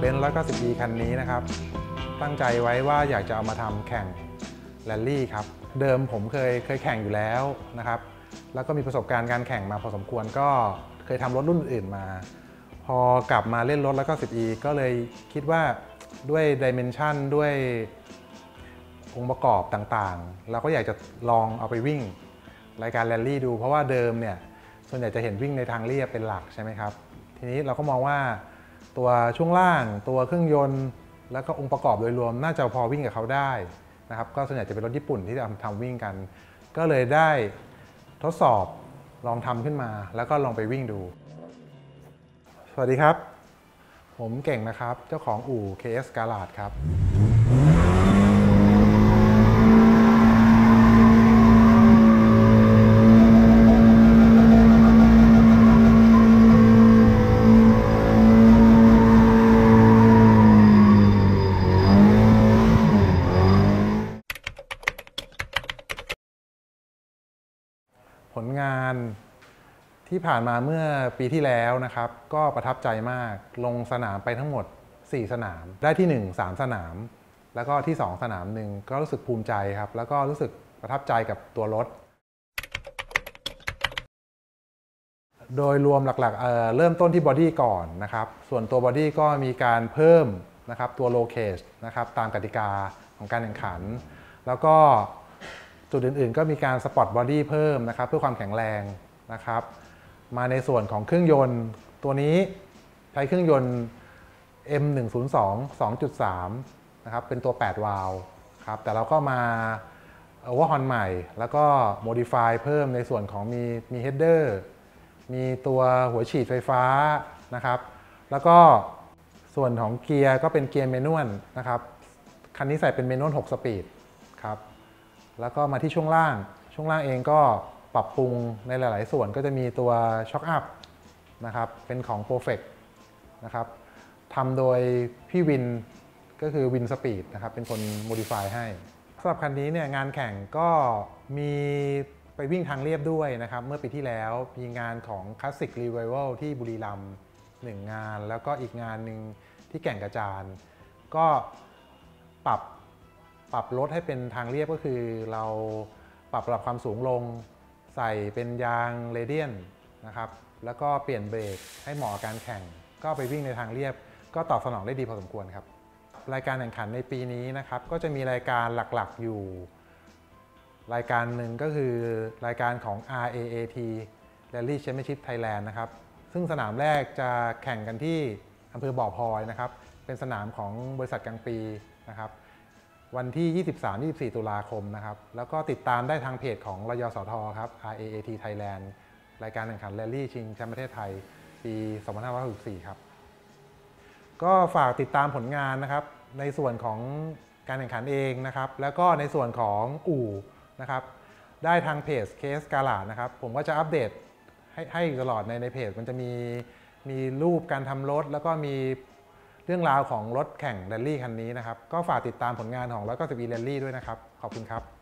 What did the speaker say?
นซ์ 190e คันนี้นะครับตั้งใจไว้ว่าอยากจะเอามาทำแข่งแรลลี่ครับเดิมผมเคยแข่งอยู่แล้วนะครับแล้วก็มีประสบการณ์การแข่งมาพอสมควรก็เคยทำรถรุ่นอื่นมาพอกลับมาเล่นรถ 190e ก็เลยคิดว่าด้วยดิเมนชันด้วยองค์ประกอบต่างๆเราก็อยากจะลองเอาไปวิ่งรายการแรลลี่ดูเพราะว่าเดิมเนี่ยส่วนใหญ่จะเห็นวิ่งในทางเรียบเป็นหลักใช่ไหมครับทีนี้เราก็มองว่าตัวช่วงล่างตัวเครื่องยนต์แล้วก็องค์ประกอบโดยรวมน่าจะพอวิ่งกับเขาได้นะครับก็ส่วนใหญ่จะเป็นรถญี่ปุ่นที่ทำวิ่งกันก็เลยได้ทดสอบลองทำขึ้นมาแล้วก็ลองไปวิ่งดูสวัสดีครับผมเก่งนะครับเจ้าของอู่ KS Garage ครับผลงานที่ผ่านมาเมื่อปีที่แล้วนะครับก็ประทับใจมากลงสนามไปทั้งหมด4สนามได้ที่1 3สนามแล้วก็ที่2สนามหนึ่งก็รู้สึกภูมิใจครับแล้วก็รู้สึกประทับใจกับตัวรถโดยรวมหลักๆเริ่มต้นที่บอดี้ก่อนนะครับส่วนตัวบอดี้ก็มีการเพิ่มนะครับตัวโลเคชนะครับตามกติกาของการแข่งขันแล้วก็จุดอื่นๆก็มีการสปอร์ตบอดี้เพิ่มนะครับเพื่อความแข็งแรงนะครับมาในส่วนของเครื่องยนต์ตัวนี้ใช้เครื่องยนต์ M102 2.3 นะครับเป็นตัว8วาล์วครับแต่เราก็มาโอเวอร์ฮอนใหม่แล้วก็โมดิฟายเพิ่มในส่วนของมีเฮดเดอร์มีตัวหัวฉีดไฟฟ้านะครับแล้วก็ส่วนของเกียร์ก็เป็นเกียร์แมนนวลนะครับคันนี้ใส่เป็นแมนนวล6สปีดครับแล้วก็มาที่ช่วงล่างเองก็ปรับปรุงในหลายๆส่วนก็จะมีตัวช็อคอัพนะครับเป็นของ Perfect นะครับทำโดยพี่วินก็คือวินสปีดนะครับเป็นคนโมดิฟายให้สำหรับคันนี้เนี่ยงานแข่งก็มีไปวิ่งทางเรียบด้วยนะครับเมื่อปีที่แล้วมีงานของ Classic Revival ที่บุรีรัมย์1งานแล้วก็อีกงานหนึ่งที่แก่งกระจานก็ปรับรถให้เป็นทางเรียบก็คือเราปรับระดับความสูงลงใส่เป็นยางเรเดียนนะครับแล้วก็เปลี่ยนเบรกให้เหมาะกับการแข่งก็ไปวิ่งในทางเรียบก็ตอบสนองได้ดีพอสมควรครับรายการแข่งขันในปีนี้นะครับก็จะมีรายการหลักๆอยู่รายการหนึ่งก็คือรายการของ RAAT Rally Championship Thailand นะครับซึ่งสนามแรกจะแข่งกันที่อำเภอบ่อพลอยนะครับเป็นสนามของบริษัทกลางปีนะครับวันที่ 23-24 ตุลาคมนะครับแล้วก็ติดตามได้ทางเพจของรยสทครับ RAAT Thailand รายการแข่งขันแรลลี่ชิงแชมป์ประเทศไทยปี 2564 ครับก็ฝากติดตามผลงานนะครับในส่วนของการแข่งขันเองนะครับแล้วก็ในส่วนของอู่นะครับได้ทางเพจ KS Garage นะครับผมก็จะอัปเดตให้ตลอดในเพจมันจะมีรูปการทำรถแล้วก็มีเรื่องราวของรถแข่งแรลลี่คันนี้นะครับก็ฝากติดตามผลงานของ 190e Rally ด้วยนะครับขอบคุณครับ